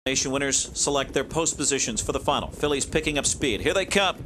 Nation winners select their post positions for the final. Fillies picking up speed. Here they come.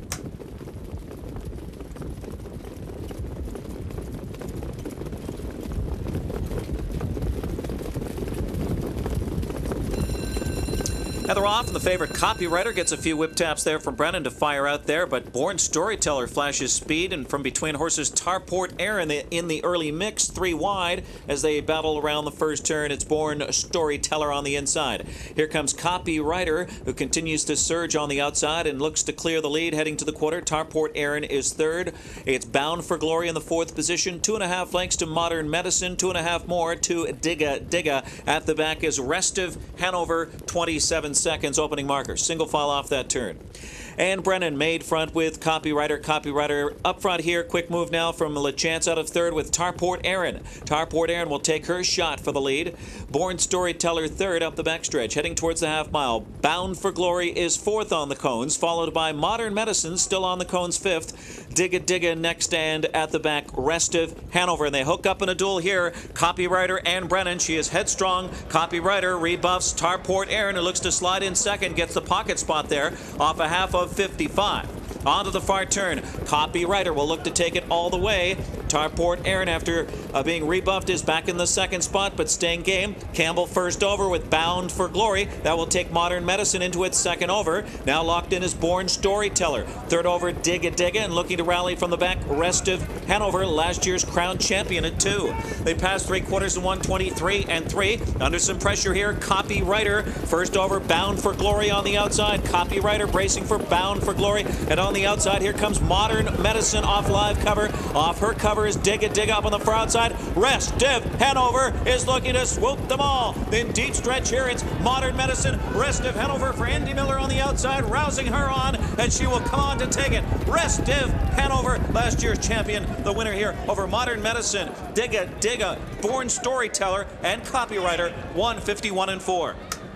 They're off, and the favorite Copywriter gets a few whip taps there from Brennan to fire out there, but Born Storyteller flashes speed, and from between horses, Tarport Aaron in the early mix, 3 wide as they battle around the first turn. It's Born Storyteller on the inside. Here comes Copywriter, who continues to surge on the outside and looks to clear the lead heading to the quarter. Tarport Aaron is third. It's Bound for Glory in the fourth position. 2.5 lengths to Modern Medicine, 2.5 more to Digga Digga. At the back is Restive Hanover, 27 seconds opening marker. Single file off that turn. And Brennan made front with Copywriter. Copywriter up front here. Quick move now from LeChance out of third with Tarport Aaron. Tarport Aaron will take her shot for the lead. Born Storyteller third up the backstretch, heading towards the half mile. Bound for Glory is fourth on the cones, followed by Modern Medicine, still on the cones fifth. Digga Digga next, and at the back, Restive Hanover. And they hook up in a duel here. Copywriter and Brennan. She is headstrong. Copywriter rebuffs Tarport Aaron, who looks to slide in second, gets the pocket spot there off a half of 55. Onto the far turn. Copywriter will look to take it all the way. Tarport Aaron, after being rebuffed, is back in the second spot, but staying game. Campbell first over with Bound for Glory. That will take Modern Medicine into its second over. Now locked in is Born Storyteller. Third over, Digga Digga, and looking to rally from the back, Restive Hanover, last year's crown champion at 2. They passed 3/4 in 123 and 3. Under some pressure here, Copywriter. First over, Bound for Glory on the outside. Copywriter bracing for Bound for Glory. And on the outside, here comes Modern Medicine off live cover. Off her cover is Digga Digga up on the far outside. Restive Hanover is looking to swoop them all. In deep stretch here, it's Modern Medicine. Restive Hanover for Andy Miller on the outside, rousing her on, and she will come on to take it. Restive Hanover, last year's champion, the winner here over Modern Medicine. Digga Digga, Born Storyteller, and Copywriter, 151 and 4.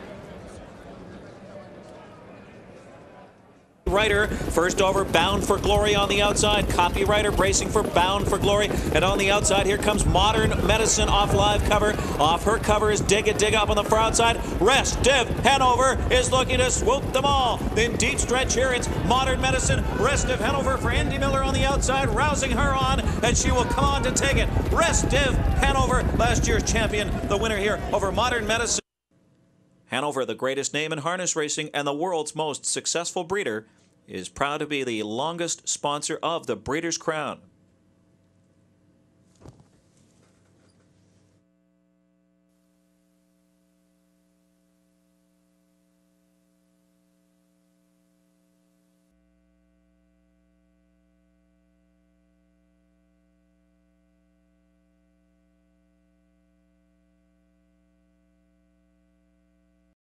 Writer, first over, Bound for Glory on the outside. Copywriter bracing for Bound for Glory. And on the outside, here comes Modern Medicine off live cover. Off her cover is Digga Digga up on the far outside. Restive Hanover is looking to swoop them all. In deep stretch here, it's Modern Medicine. Restive Hanover for Andy Miller on the outside, rousing her on, and she will come on to take it. Restive Hanover, last year's champion, the winner here over Modern Medicine. Hanover, the greatest name in harness racing and the world's most successful breeder, is proud to be the longest sponsor of the Breeders' Crown.